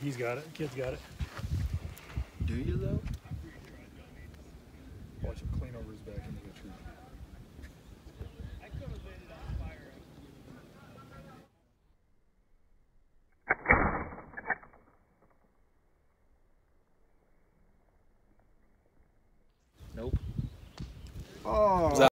He's got it. Kid's got it. Do you though? Watch him clean over his back into the tree. Nope. Oh.